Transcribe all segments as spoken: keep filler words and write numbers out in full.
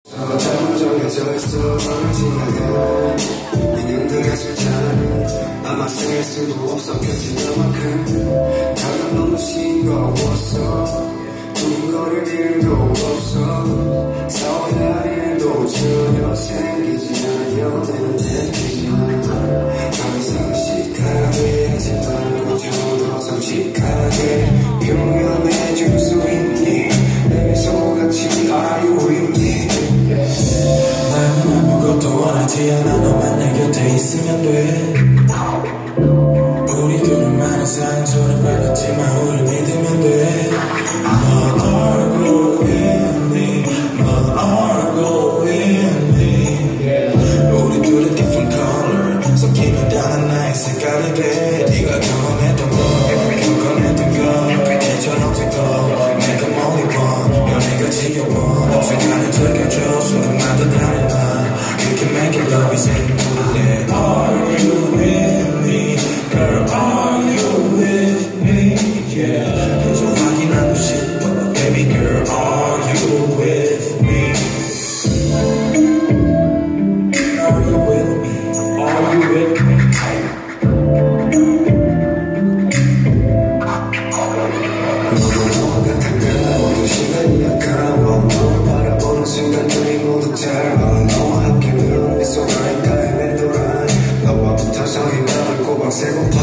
잠은 정해져 있어 너를 지나가 인연들의 숫자는 아마 셀 수도 없었겠지 너만큼 다들 너무 싱거웠어 두근거릴 일도 없어 싸워야 할 일도 전혀 생기지 않아 연애는 내키지 않아 더 이상 시크하게 하지 말고 좀 더 솔직하게 표현해줄 수 있니 내 미소같이 Are you with me 나는 아무것도 원하지 않아 너만 내 곁에 있으면 돼 우리 둘은 많은 상처를 받았지만 우리 믿으면 돼 넌 알고 있니 넌 알고 있니 우리 둘은 different color 섞이면 다 하나의 색깔이 돼 네가 경험했던 거 겪어냈던 거 그때처럼 생각 내가 멀리 봐 연애가 지겨워 순간을 즐겨줘 순간마다 다른 나 You can make it love 이제 모를래 Are you with me? Girl are you with me? Yeah 그저 확인하고 싶어 Baby girl are you with me? Are you with me? Are you with me? 너무 같은가 모든 시간이 아까워 너 바라보는 순간들이 모두 짧아 너와 함께면 미소가 입가에 맴돌아 너와 붙어서 이 맘을 꼬박 세고파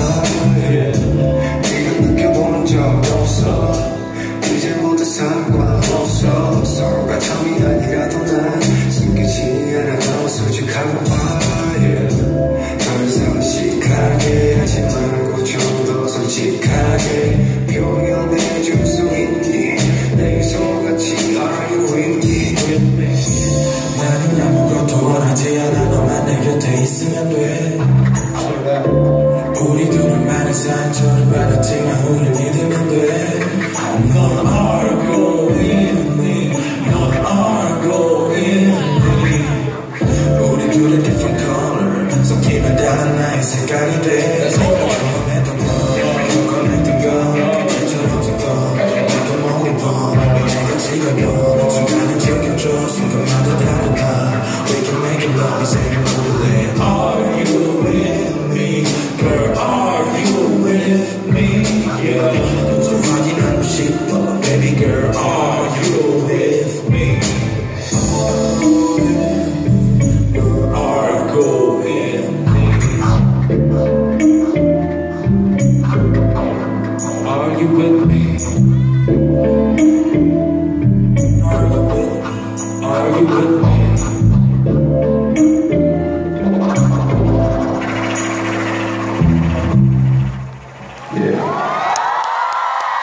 네가 느껴본 적 없어 이제 모두 상관없어 서로가 처음이 아니라도 난 숨기지 않아 너무 솔직하고 봐 더 이상 시크하게 하지 말고 좀 더 솔직하게 표현해줄 수 있니 내 미소같이 Are you with me? 나는 아무것도 원하지 않아 너만 내 곁에 있으면 돼 우리 둘은 많은 상처를 받았지만 우리 믿으면 돼넌 알고 있니 넌 알고 있니 우리 둘은 different color 섞이면 다 하나의 색깔이 돼 경험했던 거 겪어냈던 거 그때처럼 생각 내가 멀리 봐 연애가 지겨워 순간을 즐겨줘 순간마다 다른 나 We can make it love 이제 모를래 Are you with me? Girl are you with me? Yeah 그저 확인하고 싶어 Baby girl are you with me? Are you with me? Are you with me? Are you with me? Are you with me?